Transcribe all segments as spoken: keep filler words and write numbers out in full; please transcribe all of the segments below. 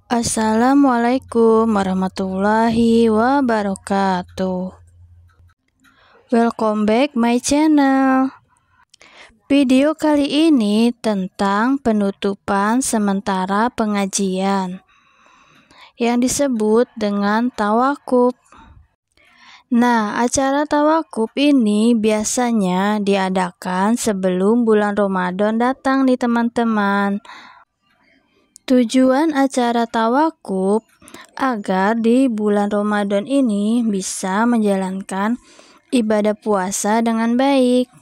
Assalamualaikum warahmatullahi wabarakatuh. Welcome back my channel. Video kali ini tentang penutupan sementara pengajian yang disebut dengan tawakuf. Nah, acara tawakuf ini biasanya diadakan sebelum bulan Ramadan datang nih teman-teman. Tujuan acara tawakuf agar di bulan Ramadan ini bisa menjalankan ibadah puasa dengan baik.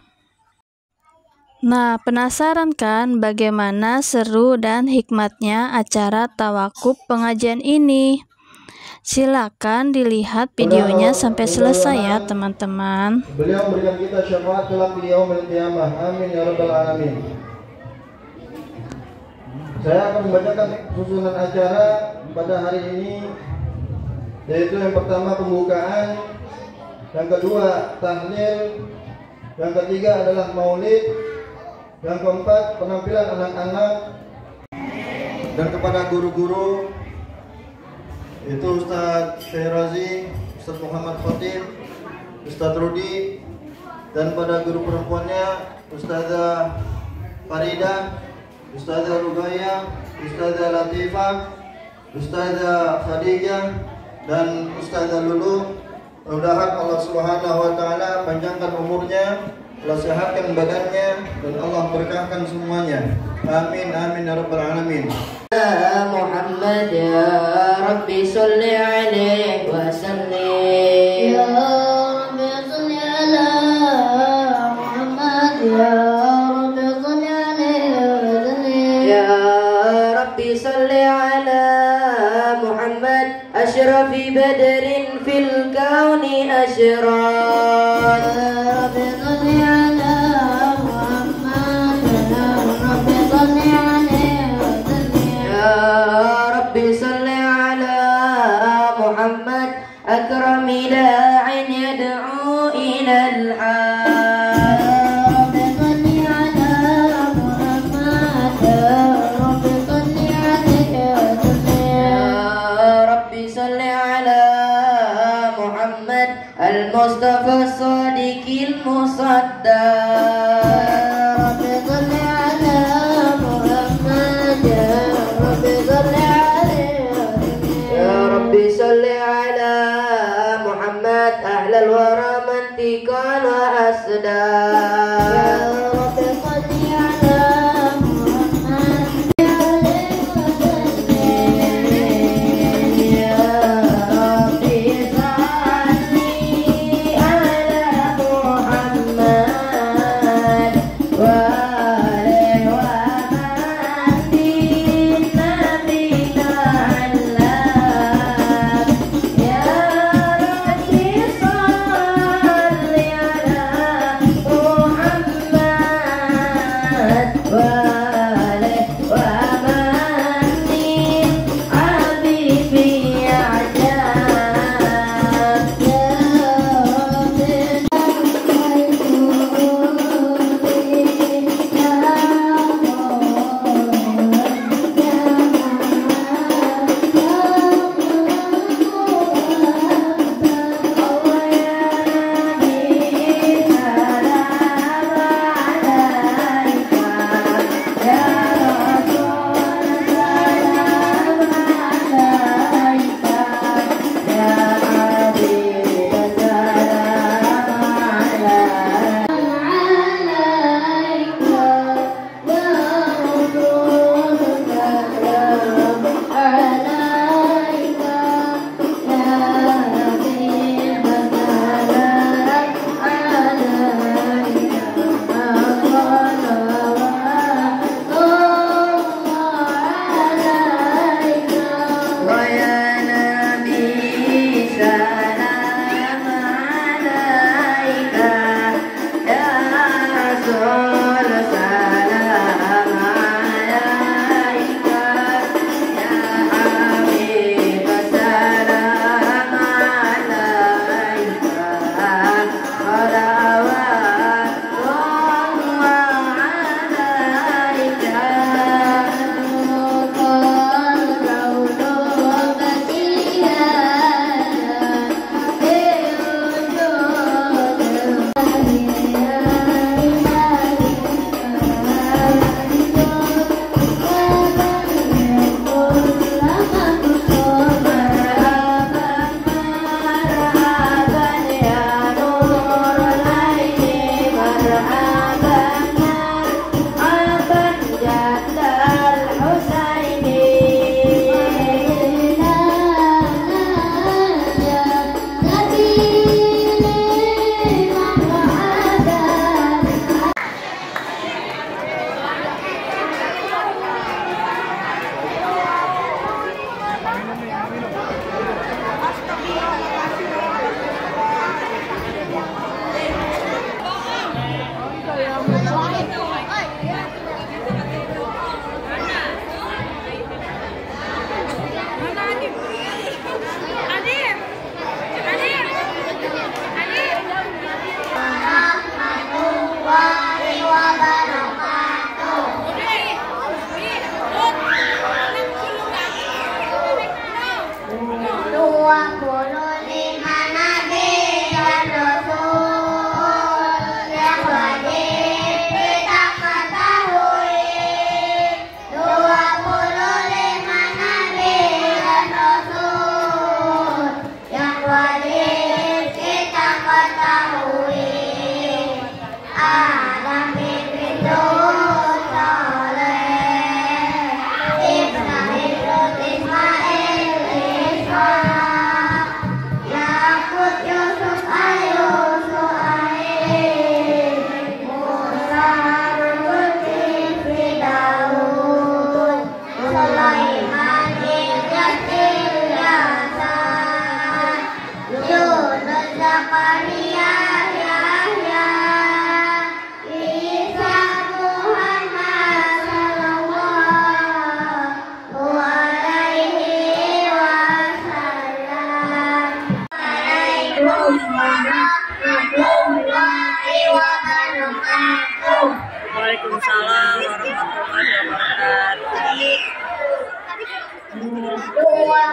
Nah, penasaran kan bagaimana seru dan hikmatnya acara tawakuf pengajian ini? Silakan dilihat videonya sampai selesai ya teman-teman. Beliau memberikan kita syafaat kelak di yaumil qiyamah. Amin ya rabbal alamin. Saya akan membacakan susunan acara pada hari ini, yaitu yang pertama pembukaan, yang kedua tahlil, yang ketiga adalah maulid, yang keempat penampilan anak-anak, dan kepada guru-guru itu Ustadz Syahrazi, Ustadz Muhammad Khatib, Ustadz Rudi, dan pada guru perempuannya Ustazah Farida, Ustazah Rugaya, Ustazah Latifah, Ustazah Khadijah, dan Ustazah Lulu. Mudah-mudahan Allah Subhanahu wa taala panjangkan umurnya, Allah sehatkan badannya, dan Allah berkahkan semuanya. Amin amin ya rabbal alamin. Muhammad ya Rabbi sholli alaihi wa sallim. Ya Rabbi sholli ala Muhammad ya صلي على محمد أشرف بدر في الكون أشراق. يا رب صل على محمد يا رب صل عليه وسلم. يا رب صل على محمد أكرم داع يدعو إلى الحق. المصطفى الصادق المصدق. رب صل على محمد يا رب صل عليه. يا رب صل على محمد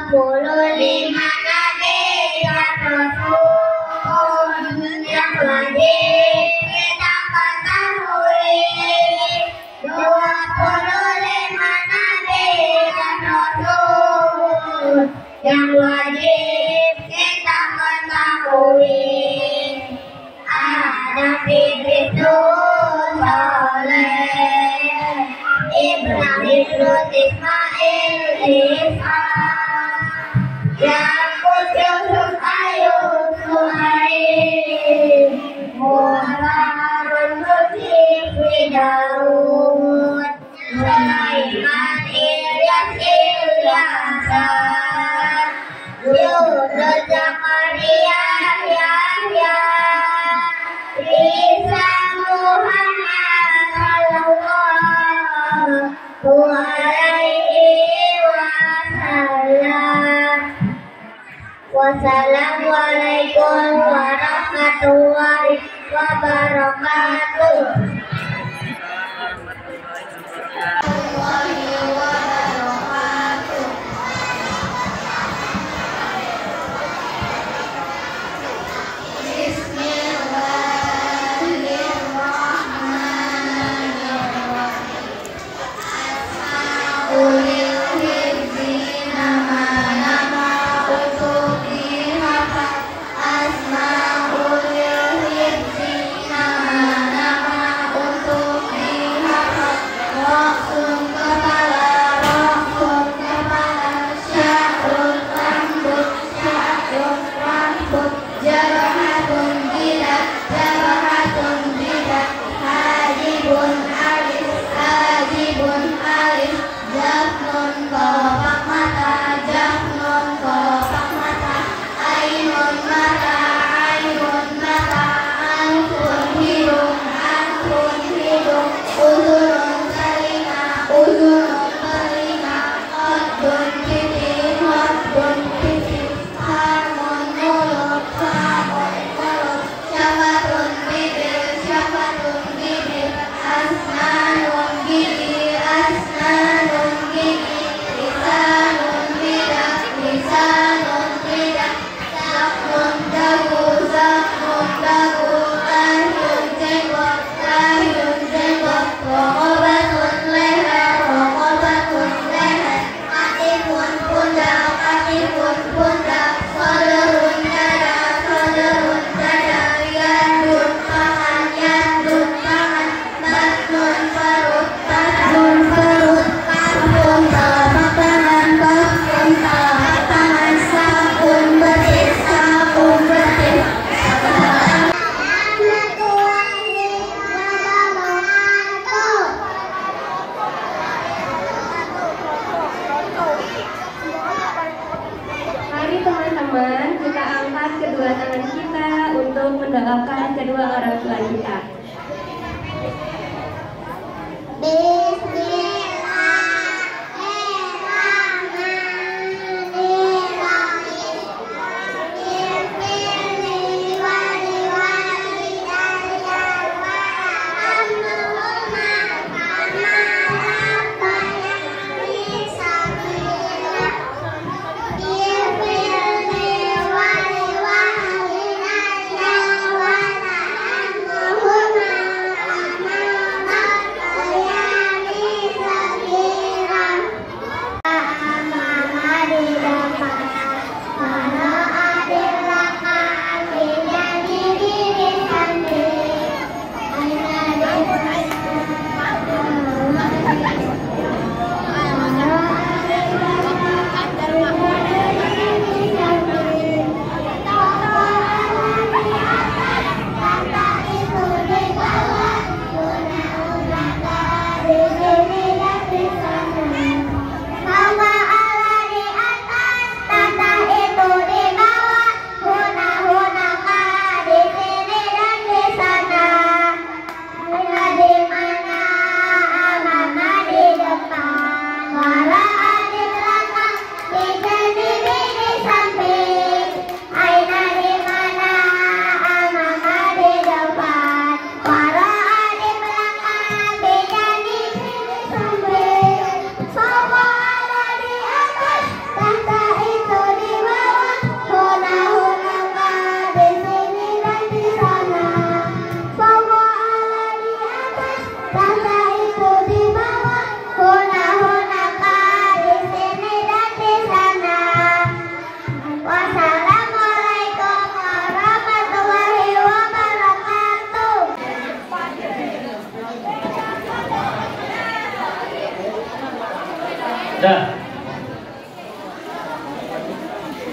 puluh lima nabi dan rasul yang wajib kita ketahui. Dua puluh lima nabi dan rasul yang wajib kita ketahui. Adam, Idris, Nuh, Saleh, Ibrahim, Lut, Ismail, Ishak, Yakub, Yusuf, Ayub, Suhaib, Musa, Harun, Zulkifli, Daud, Sulaiman, Ilyas, Ilyasa, Yunus, Zakaria, Yahya, Isa, Muhammad, sallallahu alaihi wasallam. Wassalamualaikum warahmatullahi wabarakatuh. mendoakan kedua orang tua kita. Wah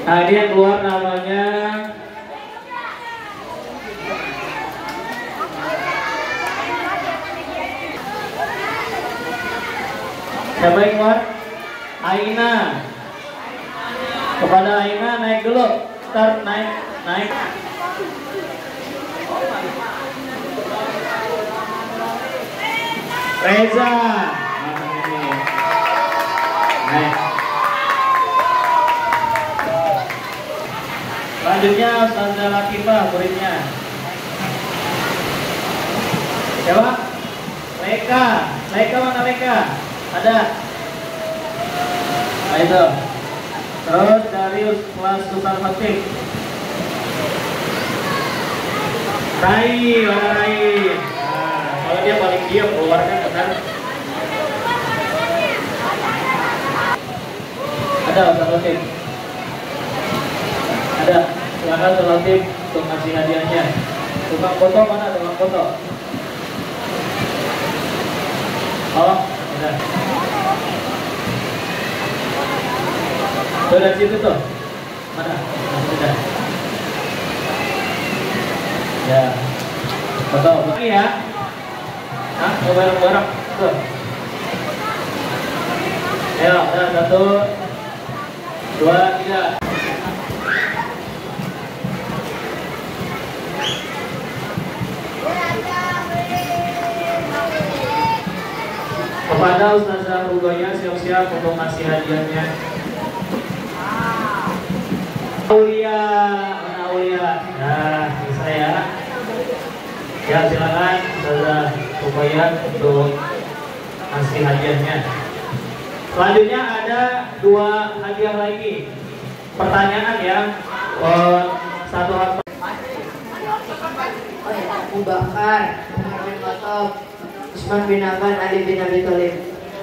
Nah, ini yang keluar namanya siapa yang keluar? Aina. Kepada Aina naik dulu. Start naik, naik. Reza. Naik. Selanjutnya Ustazah Latifah muridnya. Siapa? Leka. Leka mana Leka? Ada. Nah itu. Terus dari kelas Sultan Fatih. Rai, mana Rai? Nah, kalau dia paling diam keluarkan benar. Ada Ustaz Latif. Ada. Silakan Ustaz Latif untuk ngasih hadiahnya. Tukang foto mana? Tukang foto. Oh, ada. Tuh dari situ tuh. Mana? Nah, sudah. Ya. Foto, foto ya. Hah? Mau bareng-bareng. Tuh. Ayo, nah, satu, dua, tiga. Kepada Ustazah Rugoya siap-siap untuk ngasih hadiahnya. Aulia, mana Aulia? Nah, bisa ya. Ya silakan Ustazah Rugoya untuk ngasih hadiahnya. Selanjutnya ada dua hadiah lagi. Pertanyaan ya. Oh, satu hal. Abu Bakar, Umar bin Khattab, Utsman bin Affan, Ali bin Abi Thalib.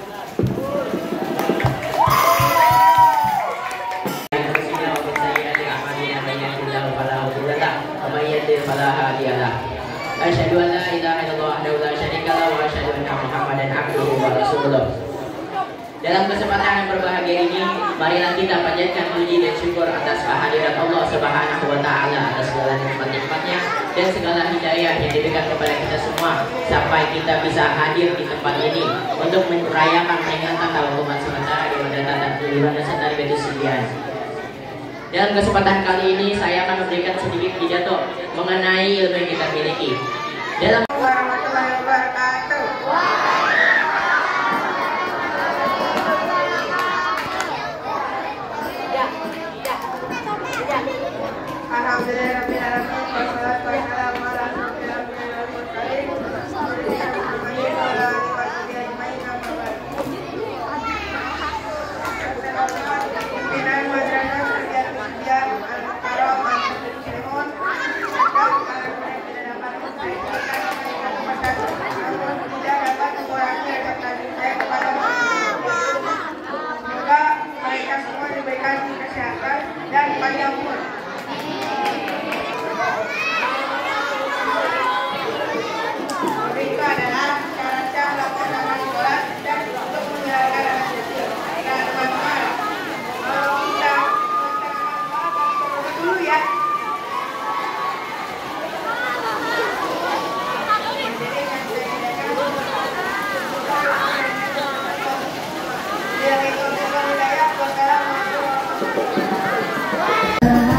Asyhadu an la ilaha illallah wahdahu la syarika lahu wa asyhadu anna Muhammadan abduhu wa rasuluh. Dalam kesempatan yang berbahagia ini, marilah kita panjatkan puji dan syukur atas kehadiran Allah Subhanahu wa taala atas segala nikmat-nikmatnya dan segala hidayah yang diberikan kepada kita semua sampai kita bisa hadir di tempat ini untuk merayakan peringatan tawakuman sementara di Madrasah Tujuan Nusantara Baitul Sidian. Dalam kesempatan kali ini saya akan memberikan sedikit pidato mengenai ilmu yang kita miliki. Dalam warahmatullahi wabarakatuh. Dan panjang umur. Itu adalah cara-cara melaksanakan sholat dan untuk menjalankan anak-anak. Nah, teman-teman, kalau kita melaksanakan sholat dulu ya. Jadi, yang itu adalah wilayah kota.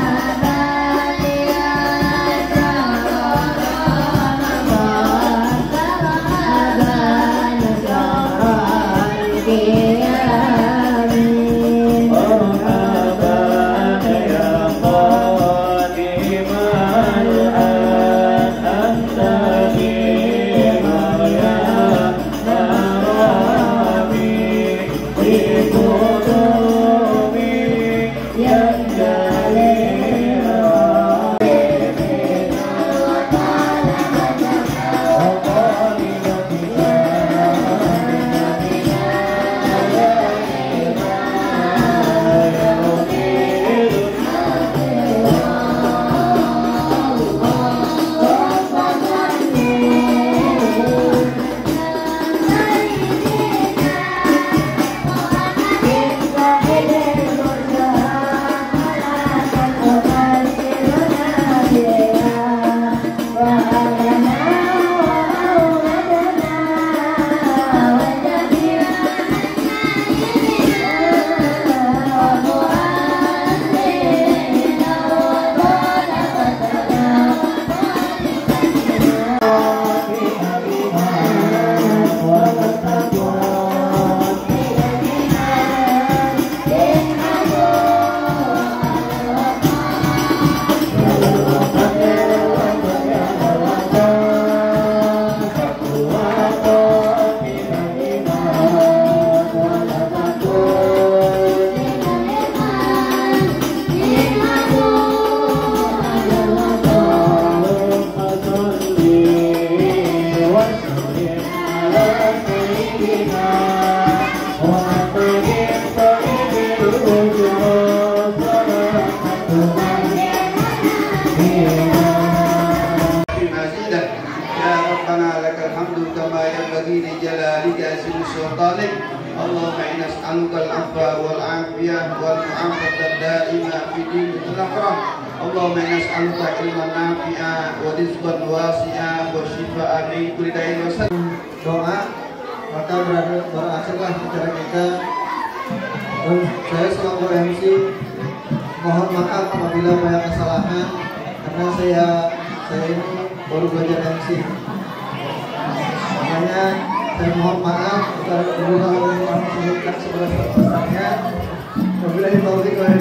Ya Rabbana lakal hamdu kama yanbaghi li jalalika azim sultanik. Allahumma inna nas'aluka al-'afwa wal 'afiyah wal mu'afata ad-da'imah fi dinil akhirah. Allahumma inna nas'aluka ilman nafi'a wa rizqan wasi'a wa shifaan min kulli da'in wa sadaq. Doa, maka berakhirlah acara kita. Dan saya selaku M C mohon maaf apabila banyak kesalahan karena saya saya ini baru belajar M C. Makanya saya mohon maaf agar berulang kami sebutkan sebelah besarnya. Wabillahi taufiq wal